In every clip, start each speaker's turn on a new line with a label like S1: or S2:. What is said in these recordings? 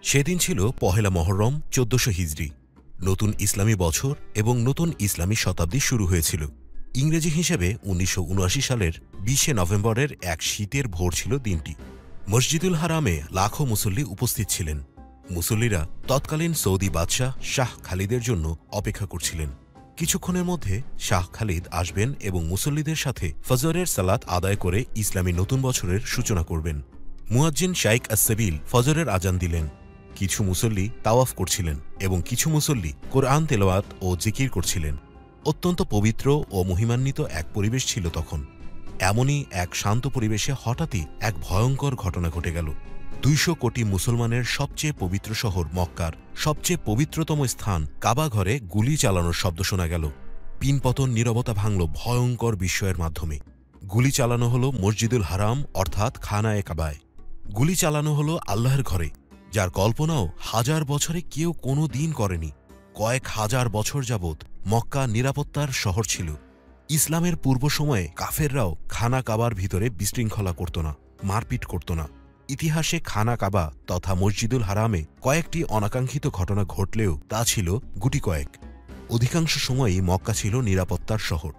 S1: সেদিন ছিল পহেলা মহরম ১৪০০ হিজরি। নতুন ইসলামী বছর এবং নতুন ইসলামী শতাব্দী শুরু হয়েছিল। ইংরেজি হিসেবে ১৯৭৯ সালের ২০ নভেম্বরের এক শীতের ভোর ছিল দিনটি। মসজিদুল হারামে লাখো মুসল্লি উপস্থিত ছিলেন। মুসল্লিরা তৎকালীন সৌদি বাদশাহ শাহ খালিদের জন্য অপেক্ষা করছিলেন। কিছুক্ষণের মধ্যে শাহ খালিদ আসবেন এবং মুসল্লিদের সাথে ফজরের সালাত আদায় করে ইসলামী নতুন বছরের সূচনা করবেন। মুয়াজ্জিন শাইখ আস-সাবিল ফজরের আজান দিলেন। কিছু মুসল্লি তাওয়াফ করছিলেন এবং কিছু মুসল্লি কোরআন তেলাওয়াত ও জিকির করছিলেন। অত্যন্ত পবিত্র ও মহিমান্বিত এক পরিবেশ ছিল তখন। এমনই এক শান্ত পরিবেশে হঠাৎই এক ভয়ঙ্কর ঘটনা ঘটে গেল। ২০০ কোটি মুসলমানের সবচেয়ে পবিত্র শহর মক্কার সবচেয়ে পবিত্রতম স্থান কাবা ঘরে গুলি চালানোর শব্দ শোনা গেল। পিনপতন নীরবতা ভাঙল ভয়ঙ্কর বিস্ময়ের মাধ্যমে। গুলি চালানো হল মসজিদুল হারাম অর্থাৎ খানায়ে কাবায়। গুলি চালানো হল আল্লাহর ঘরে, যার কল্পনাও হাজার বছরে কেউ কোনো দিন করেনি। কয়েক হাজার বছর যাবৎ মক্কা নিরাপত্তার শহর ছিল। ইসলামের পূর্ব সময়ে কাফেররাও খানা কাবার ভিতরে বিশৃঙ্খলা করত না, মারপিট করত না। ইতিহাসে খানা কাবা তথা মসজিদুল হারামে কয়েকটি অনাকাঙ্ক্ষিত ঘটনা ঘটলেও তা ছিল গুটি কয়েক। অধিকাংশ সময়ই মক্কা ছিল নিরাপত্তার শহর।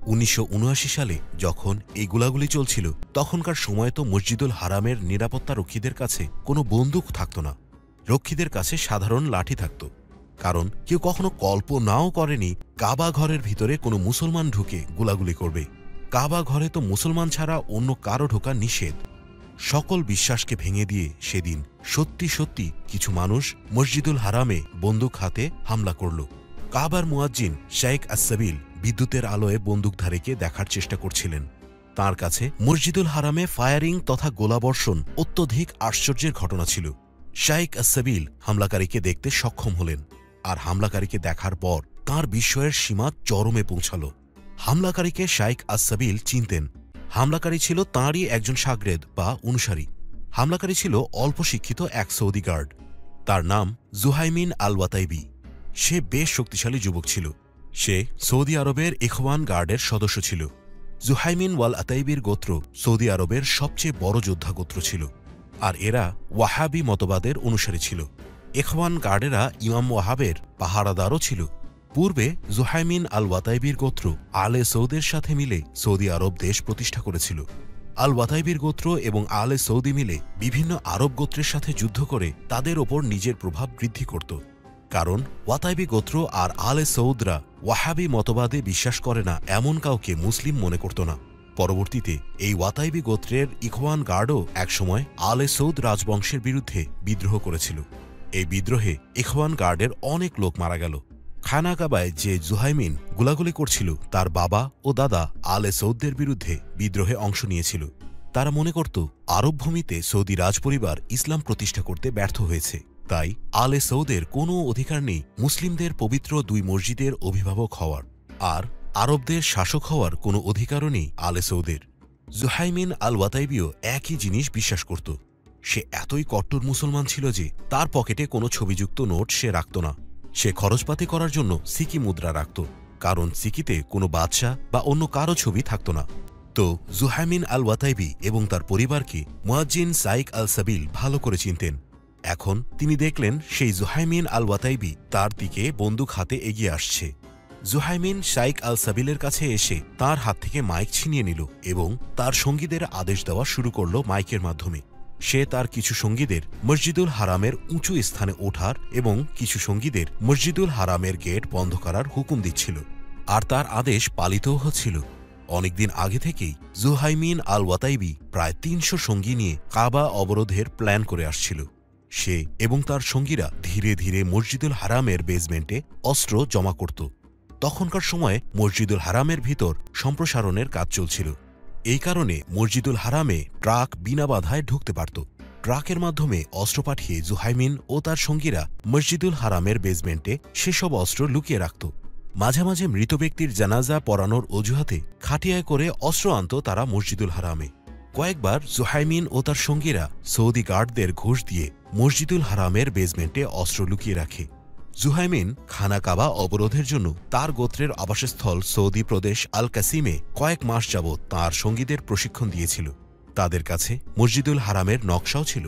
S1: ১৯৭৯ সালে যখন এই গোলাগুলি চলছিল তখনকার সময় তো মসজিদুল হারামের নিরাপত্তা রক্ষীদের কাছে কোনো বন্দুক থাকত না। রক্ষীদের কাছে সাধারণ লাঠি থাকত, কারণ কেউ কখনো কল্পনাও করেনি কাবা ঘরের ভিতরে কোনো মুসলমান ঢুকে গোলাগুলি করবে। কাবা ঘরে তো মুসলমান ছাড়া অন্য কারো ঢোকা নিষেধ। সকল বিশ্বাসকে ভেঙে দিয়ে সেদিন সত্যি সত্যি কিছু মানুষ মসজিদুল হারামে বন্দুক হাতে হামলা করল। কাবার মুয়াজ্জিন শাইখ আস-সাবিল বিদ্যুতের আলোয় বন্দুকধারীকে দেখার চেষ্টা করছিলেন। তার কাছে মসজিদুল হারামে ফায়ারিং তথা গোলাবর্ষণ অত্যধিক আশ্চর্যের ঘটনা ছিল। শাইখ আস-সাবিল হামলাকারীকে দেখতে সক্ষম হলেন, আর হামলাকারীকে দেখার পর তাঁর বিস্ময়ের সীমা চরমে পৌঁছাল। হামলাকারীকে শাইখ আস-সাবিল চিনতেন। হামলাকারী ছিল তাঁরই একজন শাগরেদ বা অনুসারী। হামলাকারী ছিল অল্প শিক্ষিত এক সৌদি গার্ড। তার নাম জুহাইমিন আল ওয়াতাইবি। সে বেশ শক্তিশালী যুবক ছিল। সে সৌদি আরবের ইখওয়ান গার্ডের সদস্য ছিল। জুহাইমিন ওয়াল আতাইবির গোত্র সৌদি আরবের সবচেয়ে বড় যোদ্ধা গোত্র ছিল, আর এরা ওয়াহাবি মতবাদের অনুসারী ছিল। ইখওয়ান গার্ডেরা ইমাম ওয়াহাবের পাহারাদারও ছিল। পূর্বে জুহাইমিন আল ওয়াতাইবির গোত্র আলে সৌদের সাথে মিলে সৌদি আরব দেশ প্রতিষ্ঠা করেছিল। আল ওয়াতাইবির গোত্র এবং আলে সৌদি মিলে বিভিন্ন আরব গোত্রের সাথে যুদ্ধ করে তাদের ওপর নিজের প্রভাব বৃদ্ধি করত, কারণ ওয়াতাইবি গোত্র আর আলে সৌদরা ওয়াহাবি মতবাদে বিশ্বাস করে না এমন কাউকে মুসলিম মনে করত না। পরবর্তীতে এই ওয়াতাইবি গোত্রের ইখওয়ান গার্ডও একসময় আলে সৌদ রাজবংশের বিরুদ্ধে বিদ্রোহ করেছিল। এই বিদ্রোহে ইখওয়ান গার্ডের অনেক লোক মারা গেল। খানা কাবায় যে জুহাইমিন গোলাগুলি করছিল তার বাবা ও দাদা আলে সৌদদের বিরুদ্ধে বিদ্রোহে অংশ নিয়েছিল। তারা মনে করত আরব ভূমিতে সৌদি রাজপরিবার ইসলাম প্রতিষ্ঠা করতে ব্যর্থ হয়েছে, তাই আলে সৌদের কোনো অধিকার নেই মুসলিমদের পবিত্র দুই মসজিদের অভিভাবক হওয়ার, আর আরবদের শাসক হওয়ার কোনো অধিকারও নেই আলে সৌদের। জুহাইমিন আল ওয়াতাইবিও একই জিনিস বিশ্বাস করত। সে এতই কট্টর মুসলমান ছিল যে তার পকেটে কোনো ছবিযুক্ত নোট সে রাখত না। সে খরচপাতি করার জন্য সিকি মুদ্রা রাখত, কারণ সিকিতে কোনো বাদশাহ বা অন্য কারো ছবি থাকত না। তো জুহাইমিন আল ওয়াতাইবি এবং তার পরিবারকে মুয়াজ্জিন শাইখ আল-সাবিল ভালো করে চিনতেন। এখন তিনি দেখলেন সেই জুহাইমিন আল ওয়াতাইবি তার দিকে বন্দুক হাতে এগিয়ে আসছে। জুহাইমিন শাইখ আল-সাবিলের কাছে এসে তার হাত থেকে মাইক ছিনিয়ে নিল এবং তার সঙ্গীদের আদেশ দেওয়া শুরু করল মাইকের মাধ্যমে। সে তার কিছু সঙ্গীদের মসজিদুল হারামের উঁচু স্থানে ওঠার এবং কিছু সঙ্গীদের মসজিদুল হারামের গেট বন্ধ করার হুকুম দিচ্ছিল, আর তার আদেশ পালিতও হচ্ছিল। অনেকদিন আগে থেকেই জুহাইমিন আল ওয়াতাইবি প্রায় ৩০০ সঙ্গী নিয়ে কাবা অবরোধের প্ল্যান করে আসছিল। সে এবং তার সঙ্গীরা ধীরে ধীরে মসজিদুল হারামের বেসমেন্টে অস্ত্র জমা করত। তখনকার সময়ে মসজিদুল হারামের ভিতর সম্প্রসারণের কাজ চলছিল। এই কারণে মসজিদুল হারামে ট্রাক বিনা বাধায় ঢুকতে পারত। ট্রাকের মাধ্যমে অস্ত্র পাঠিয়ে জুহাইমিন ও তার সঙ্গীরা মসজিদুল হারামের বেসমেন্টে সেসব অস্ত্র লুকিয়ে রাখত। মাঝে মাঝে মৃত ব্যক্তির জানাজা পড়ানোর অজুহাতে খাটিয়ায় করে অস্ত্র আনত তারা মসজিদুল হারামে। কয়েকবার জুহাইমিন ও তার সঙ্গীরা সৌদি গার্ডদের ঘুষ দিয়ে মসজিদুল হারামের বেসমেন্টে অস্ত্র লুকিয়ে রাখে। জুহাইমিন খানা কাবা অবরোধের জন্য তার গোত্রের আবাসস্থল সৌদি প্রদেশ আল কাসিমে কয়েক মাস যাবৎ তাঁর সঙ্গীদের প্রশিক্ষণ দিয়েছিল। তাদের কাছে মসজিদুল হারামের নকশাও ছিল।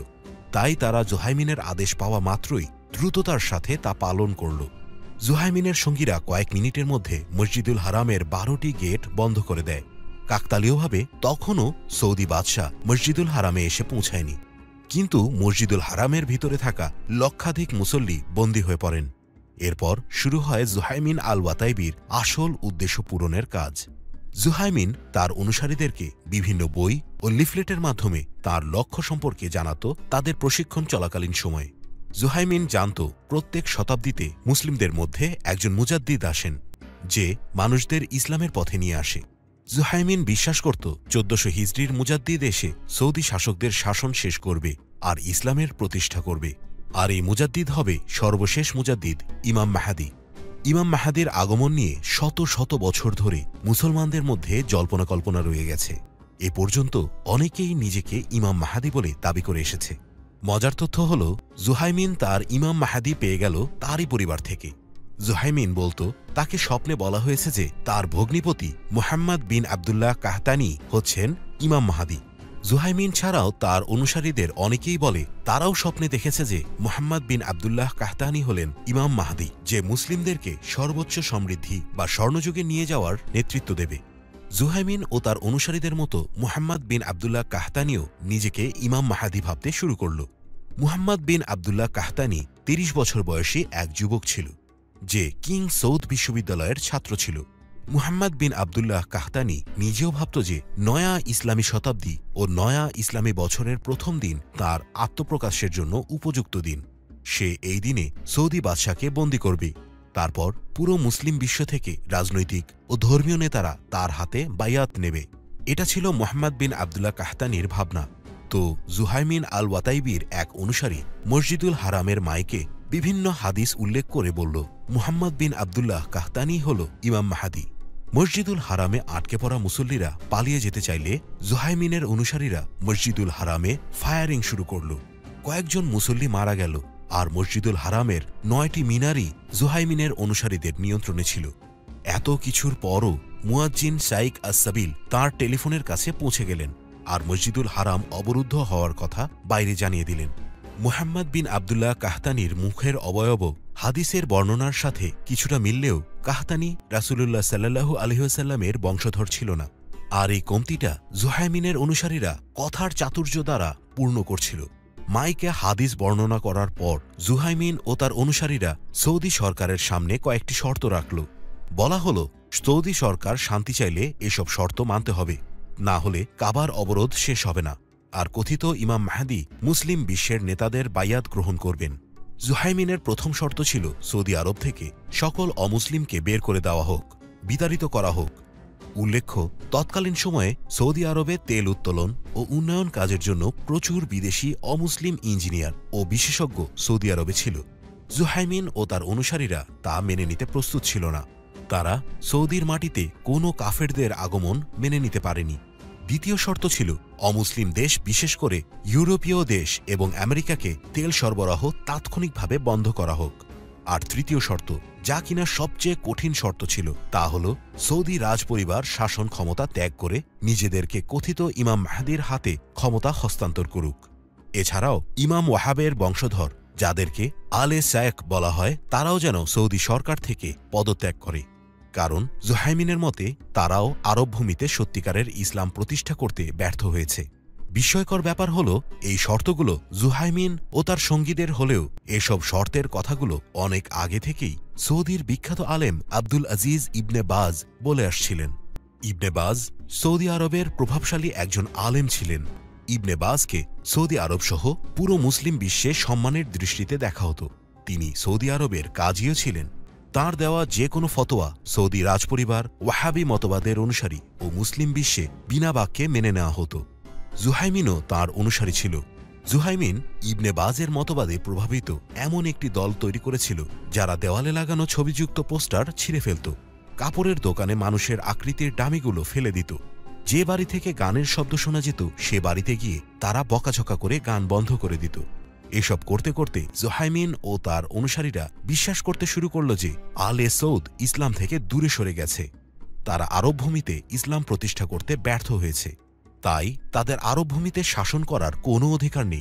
S1: তাই তারা জুহাইমিনের আদেশ পাওয়া মাত্রই দ্রুততার সাথে তা পালন করল। জুহাইমিনের সঙ্গীরা কয়েক মিনিটের মধ্যে মসজিদুল হারামের 12টি গেট বন্ধ করে দেয়। কাকতালীয়ভাবে তখনও সৌদি বাদশাহ মসজিদুল হারামে এসে পৌঁছায়নি, কিন্তু মসজিদুল হারামের ভিতরে থাকা লক্ষাধিক মুসল্লি বন্দী হয়ে পড়েন। এরপর শুরু হয় জুহাইমিন আল ওয়াতাইবির আসল উদ্দেশ্য পূরণের কাজ। জুহাইমিন তার অনুসারীদেরকে বিভিন্ন বই ও লিফলেটের মাধ্যমে তার লক্ষ্য সম্পর্কে জানাত তাদের প্রশিক্ষণ চলাকালীন সময়ে। জুহাইমিন জানত প্রত্যেক শতাব্দীতে মুসলিমদের মধ্যে একজন মুজাদ্দিদ আসেন, যে মানুষদের ইসলামের পথে নিয়ে আসে। জুহাইমিন বিশ্বাস করত 1400 হিজরির মুজাদ্দিদ এসে সৌদি শাসকদের শাসন শেষ করবে আর ইসলামের প্রতিষ্ঠা করবে। আর এই মুজাদ্দিদ হবে সর্বশেষ মুজাদ্দিদ ইমাম মাহাদি। ইমাম মাহাদির আগমন নিয়ে শত শত বছর ধরে মুসলমানদের মধ্যে জল্পনা কল্পনা রয়ে গেছে। এ পর্যন্ত অনেকেই নিজেকে ইমাম মাহাদি বলে দাবি করে এসেছে। মজার তথ্য হল, জুহাইমিন তার ইমাম মাহাদি পেয়ে গেল তারই পরিবার থেকে। জুহাইমিন বলতো তাকে স্বপ্নে বলা হয়েছে যে তার ভগ্নিপতি মুহাম্মদ বিন আবদুল্লাহ কাহতানি হচ্ছেন ইমাম মাহাদি। জুহাইমিন ছাড়াও তার অনুসারীদের অনেকেই বলে তারাও স্বপ্নে দেখেছে যে মুহাম্মদ বিন আবদুল্লাহ কাহতানি হলেন ইমাম মাহাদি, যে মুসলিমদেরকে সর্বোচ্চ সমৃদ্ধি বা স্বর্ণযুগে নিয়ে যাওয়ার নেতৃত্ব দেবে। জুহাইমিন ও তার অনুসারীদের মতো মুহাম্মদ বিন আবদুল্লাহ কাহতানিও নিজেকে ইমাম মাহাদি ভাবতে শুরু করল। মুহাম্মদ বিন আবদুল্লাহ কাহতানি 30 বছর বয়সী এক যুবক ছিল, যে কিং সৌদ বিশ্ববিদ্যালয়ের ছাত্র ছিল। মুহাম্মদ বিন আবদুল্লাহ কাহতানি নিজেও ভাবত যে নয়া ইসলামী শতাব্দী ও নয়া ইসলামী বছরের প্রথম দিন তার আত্মপ্রকাশের জন্য উপযুক্ত দিন। সে এই দিনে সৌদি বাদশাকে বন্দী করবে। তারপর পুরো মুসলিম বিশ্ব থেকে রাজনৈতিক ও ধর্মীয় নেতারা তার হাতে বায়াত নেবে। এটা ছিল মুহাম্মদ বিন আবদুল্লাহ কাহতানির ভাবনা। তো জুহাইমিন আল ওয়াতাইবির এক অনুসারী মসজিদুল হারামের মাইকে বিভিন্ন হাদিস উল্লেখ করে বলল, মুহাম্মদ বিন আবদুল্লাহ কাহতানি হল ইমাম মাহাদি। মসজিদুল হারামে আটকে পড়া মুসল্লিরা পালিয়ে যেতে চাইলে জুহাইমিনের অনুসারীরা মসজিদুল হারামে ফায়ারিং শুরু করল। কয়েকজন মুসল্লি মারা গেল, আর মসজিদুল হারামের 9টি মিনারই জুহাইমিনের অনুসারীদের নিয়ন্ত্রণে ছিল। এত কিছুর পরও মুয়াজ্জিন শাইখ আস-সাবিল তাঁর টেলিফোনের কাছে পৌঁছে গেলেন আর মসজিদুল হারাম অবরুদ্ধ হওয়ার কথা বাইরে জানিয়ে দিলেন। মুহাম্মদ বিন আবদুল্লাহ কাহতানির মুখের অবয়ব হাদিসের বর্ণনার সাথে কিছুটা মিললেও কাহতানি রাসূলুল্লাহ সাল্লাল্লাহু আলাইহি ওয়াসাল্লামের বংশধর ছিল না। আর এই কমতিটা জুহাইমিনের অনুসারীরা কথার চাতুর্য দ্বারা পূর্ণ করছিল। মাইকে হাদিস বর্ণনা করার পর জুহাইমিন ও তার অনুসারীরা সৌদি সরকারের সামনে কয়েকটি শর্ত রাখল। বলা হল, সৌদি সরকার শান্তি চাইলে এসব শর্ত মানতে হবে, না হলে কাবার অবরোধ শেষ হবে না। আর কথিত ইমাম মাহাদি মুসলিম বিশ্বের নেতাদের বায়াত গ্রহণ করবেন। জুহাইমিনের প্রথম শর্ত ছিল সৌদি আরব থেকে সকল অমুসলিমকে বের করে দেওয়া হোক, বিতাড়িত করা হোক। উল্লেখ্য, তৎকালীন সময়ে সৌদি আরবে তেল উত্তোলন ও উন্নয়ন কাজের জন্য প্রচুর বিদেশি অমুসলিম ইঞ্জিনিয়ার ও বিশেষজ্ঞ সৌদি আরবে ছিল। জুহাইমিন ও তার অনুসারীরা তা মেনে নিতে প্রস্তুত ছিল না। তারা সৌদির মাটিতে কোনো কাফেরদের আগমন মেনে নিতে পারেনি। দ্বিতীয় শর্ত ছিল অমুসলিম দেশ, বিশেষ করে ইউরোপীয় দেশ এবং আমেরিকাকে তেল সরবরাহ তাৎক্ষণিকভাবে বন্ধ করা হোক। আর তৃতীয় শর্ত, যা কিনা সবচেয়ে কঠিন শর্ত ছিল, তা হল সৌদি রাজপরিবার শাসন ক্ষমতা ত্যাগ করে নিজেদেরকে কথিত ইমাম মাহাদির হাতে ক্ষমতা হস্তান্তর করুক। এছাড়াও ইমাম ওয়াহাবের বংশধর, যাদেরকে আলে শায়েখ বলা হয়, তারাও যেন সৌদি সরকার থেকে পদত্যাগ করে। কারণ জুহাইমিনের মতে তারাও আরব ভূমিতে সত্যিকারের ইসলাম প্রতিষ্ঠা করতে ব্যর্থ হয়েছে। বিস্ময়কর ব্যাপার হল, এই শর্তগুলো জুহাইমিন ও তার সঙ্গীদের হলেও এসব শর্তের কথাগুলো অনেক আগে থেকেই সৌদির বিখ্যাত আলেম আব্দুল আজিজ ইবনে বাজ বলে আসছিলেন। ইবনে বাজ সৌদি আরবের প্রভাবশালী একজন আলেম ছিলেন। ইবনে বাজকে সৌদি আরব সহ পুরো মুসলিম বিশ্বে সম্মানের দৃষ্টিতে দেখা হতো। তিনি সৌদি আরবের কাজীও ছিলেন। তাঁর দেওয়া যে কোনো ফতোয়া সৌদি রাজপরিবার, ওয়াহাবি মতবাদের অনুসারী ও মুসলিম বিশ্বে বিনা বাক্যে মেনে নেওয়া হতো। জুহাইমিনও তাঁর অনুসারী ছিল। জুহাইমিন ইবনে বাজের মতবাদে প্রভাবিত এমন একটি দল তৈরি করেছিল, যারা দেওয়ালে লাগানো ছবিযুক্ত পোস্টার ছিঁড়ে ফেলত, কাপড়ের দোকানে মানুষের আকৃতির ডামিগুলো ফেলে দিত। যে বাড়ি থেকে গানের শব্দ শোনা যেত, সে বাড়িতে গিয়ে তারা বকাঝকা করে গান বন্ধ করে দিত। এসব করতে করতে জুহাইমিন ও তার অনুসারীরা বিশ্বাস করতে শুরু করল যে আলে সৌদ ইসলাম থেকে দূরে সরে গেছে। তারা আরব ভূমিতে ইসলাম প্রতিষ্ঠা করতে ব্যর্থ হয়েছে, তাই তাদের আরব ভূমিতে শাসন করার কোনো অধিকার নেই।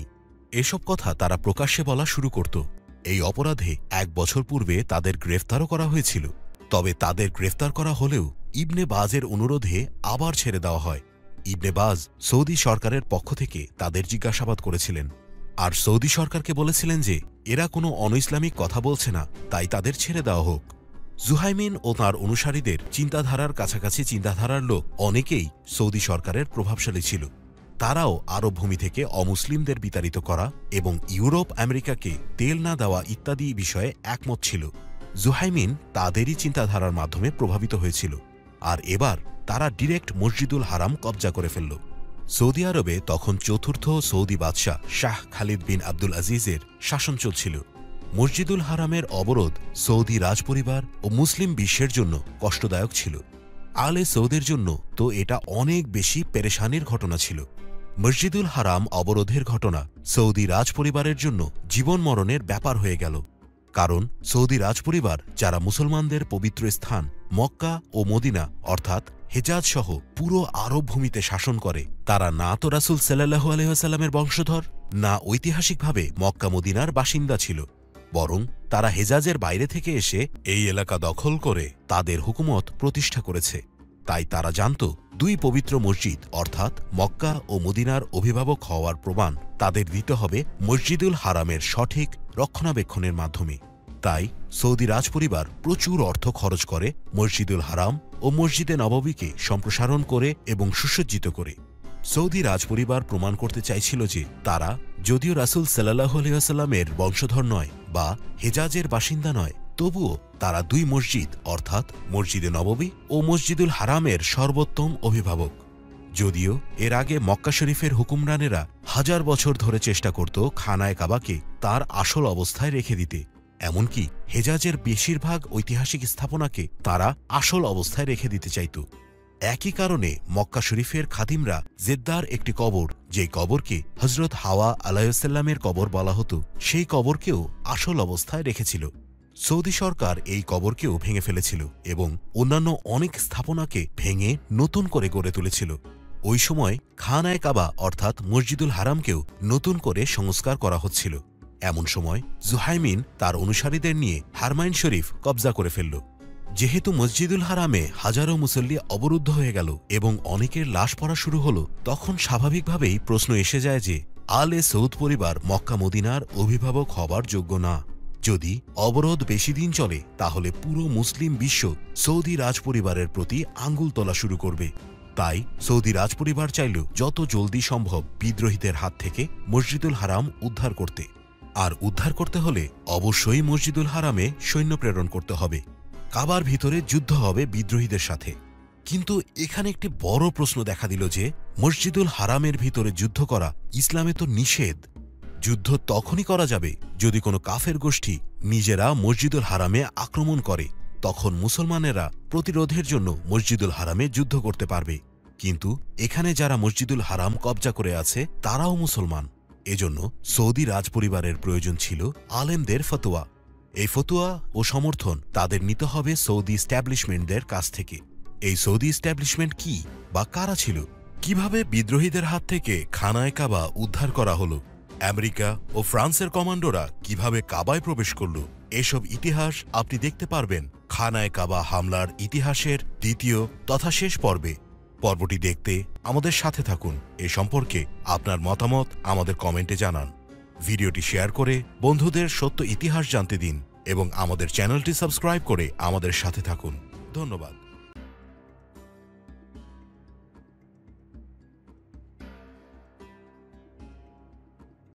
S1: এসব কথা তারা প্রকাশ্যে বলা শুরু করত। এই অপরাধে 1 বছর পূর্বে তাদের গ্রেফতারও করা হয়েছিল। তবে তাদের গ্রেফতার করা হলেও ইবনে বাজের অনুরোধে আবার ছেড়ে দেওয়া হয়। ইবনে বাজ সৌদি সরকারের পক্ষ থেকে তাদের জিজ্ঞাসাবাদ করেছিলেন, আর সৌদি সরকারকে বলেছিলেন যে এরা কোনো অনইসলামিক কথা বলছে না, তাই তাদের ছেড়ে দেওয়া হোক। জুহাইমিন ও তাঁর অনুসারীদের চিন্তাধারার কাছাকাছি চিন্তাধারার লোক অনেকেই সৌদি সরকারের প্রভাবশালী ছিল। তারাও আরব ভূমি থেকে অমুসলিমদের বিতাড়িত করা এবং ইউরোপ আমেরিকাকে তেল না দেওয়া ইত্যাদি বিষয়ে একমত ছিল। জুহাইমিন তাদেরই চিন্তাধারার মাধ্যমে প্রভাবিত হয়েছিল, আর এবার তারা ডিরেক্ট মসজিদুল হারাম কবজা করে ফেলল। সৌদি আরবে তখন চতুর্থ সৌদি বাদশাহ শাহ খালিদ বিন আব্দুল আজিজের শাসন চলছিল। মসজিদুল হারামের অবরোধ সৌদি রাজপরিবার ও মুসলিম বিশ্বের জন্য কষ্টদায়ক ছিল। আলে সৌদের জন্য তো এটা অনেক বেশি পেরেশানির ঘটনা ছিল। মসজিদুল হারাম অবরোধের ঘটনা সৌদি রাজপরিবারের জন্য জীবন মরণের ব্যাপার হয়ে গেল। কারণ সৌদি রাজপরিবার, যারা মুসলমানদের পবিত্র স্থান মক্কা ও মদিনা অর্থাৎ হেজাজ সহ পুরো আরব ভূমিতে শাসন করে, তারা না তো রাসূল সাল্লাল্লাহু আলাইহি ওয়াসাল্লামের বংশধর, না ঐতিহাসিকভাবে মক্কা মদিনার বাসিন্দা ছিল, বরং তারা হেজাজের বাইরে থেকে এসে এই এলাকা দখল করে তাদের হুকুমত প্রতিষ্ঠা করেছে। তাই তারা জানত, দুই পবিত্র মসজিদ অর্থাৎ মক্কা ও মদিনার অভিভাবক হওয়ার প্রমাণ তাদের দিতে হবে মসজিদুল হারামের সঠিক রক্ষণাবেক্ষণের মাধ্যমে। তাই সৌদি রাজপরিবার প্রচুর অর্থ খরচ করে মসজিদুল হারাম ও মসজিদে নববীকে সম্প্রসারণ করে এবং সুসজ্জিত করে। সৌদি রাজপরিবার প্রমাণ করতে চাইছিল যে তারা যদিও রাসূল সাল্লাল্লাহু আলাইহি ওয়াসাল্লামের বংশধর নয় বা হেজাজের বাসিন্দা নয়, তবুও তারা দুই মসজিদ অর্থাৎ মসজিদে নববী ও মসজিদুল হারামের সর্বোত্তম অভিভাবক। যদিও এর আগে মক্কা শরীফের হুকুমরানেরা 1000 বছর ধরে চেষ্টা করত খানায় কাবাকে তার আসল অবস্থায় রেখে দিতে, এমনকি হেজাজের বেশিরভাগ ঐতিহাসিক স্থাপনাকে তারা আসল অবস্থায় রেখে দিতে চাইত। একই কারণে মক্কা শরীফের খাদিমরা জেদ্দার একটি কবর, যেই কবরকে হজরত হাওয়া আলাইহিসসালামের কবর বলা হতো, সেই কবরকেও আসল অবস্থায় রেখেছিল। সৌদি সরকার এই কবরকেও ভেঙে ফেলেছিল এবং অন্যান্য অনেক স্থাপনাকে ভেঙে নতুন করে গড়ে তুলেছিল। ওই সময় খানায় কাবা অর্থাৎ মসজিদুল হারামকেও নতুন করে সংস্কার করা হচ্ছিল। এমন সময় জুহাইমিন তার অনুসারীদের নিয়ে হারমাইন শরীফ কবজা করে ফেলল। যেহেতু মসজিদুল হারামে হাজারো মুসল্লি অবরুদ্ধ হয়ে গেল এবং অনেকের লাশ পড়া শুরু হল, তখন স্বাভাবিকভাবেই প্রশ্ন এসে যায় যে আলে সৌদ পরিবার মক্কা মদিনার অভিভাবক হবার যোগ্য না। যদি অবরোধ বেশি দিন চলে, তাহলে পুরো মুসলিম বিশ্ব সৌদি রাজপরিবারের প্রতি আঙ্গুল তোলা শুরু করবে। তাই সৌদি রাজপরিবার চাইল যত জলদি সম্ভব বিদ্রোহীদের হাত থেকে মসজিদুল হারাম উদ্ধার করতে। আর উদ্ধার করতে হলে অবশ্যই মসজিদুল হারামে সৈন্য প্রেরণ করতে হবে। কাবার ভিতরে যুদ্ধ হবে বিদ্রোহীদের সাথে। কিন্তু এখানে একটি বড় প্রশ্ন দেখা দিল যে মসজিদুল হারামের ভিতরে যুদ্ধ করা ইসলামে তো নিষেধ। যুদ্ধ তখনই করা যাবে যদি কোনো কাফের গোষ্ঠী নিজেরা মসজিদুল হারামে আক্রমণ করে, তখন মুসলমানেরা প্রতিরোধের জন্য মসজিদুল হারামে যুদ্ধ করতে পারবে। কিন্তু এখানে যারা মসজিদুল হারাম কবজা করে আছে তারাও মুসলমান। এজন্য সৌদি রাজপরিবারের প্রয়োজন ছিল আলেমদের ফতোয়া। এই ফতোয়া ও সমর্থন তাদের নিতে হবে সৌদি স্ট্যাবলিশমেন্টদের কাছ থেকে। এই সৌদি স্ট্যাবলিশমেন্ট কি বা কারা ছিল? কিভাবে বিদ্রোহীদের হাত থেকে খানায় কাবা উদ্ধার করা হলো? আমেরিকা ও ফ্রান্সের কমান্ডোরা কিভাবে কাবায় প্রবেশ করল? এসব ইতিহাস আপনি দেখতে পারবেন খানায় কাবা হামলার ইতিহাসের দ্বিতীয় তথা শেষ পর্বে। পর্বটি দেখতে আমাদের সাথে থাকুন। এ সম্পর্কে আপনার মতামত আমাদের কমেন্টে জানান। ভিডিওটি শেয়ার করে বন্ধুদের সত্য ইতিহাস জানতে দিন এবং আমাদের চ্যানেলটি সাবস্ক্রাইব করে আমাদের সাথে থাকুন। ধন্যবাদ।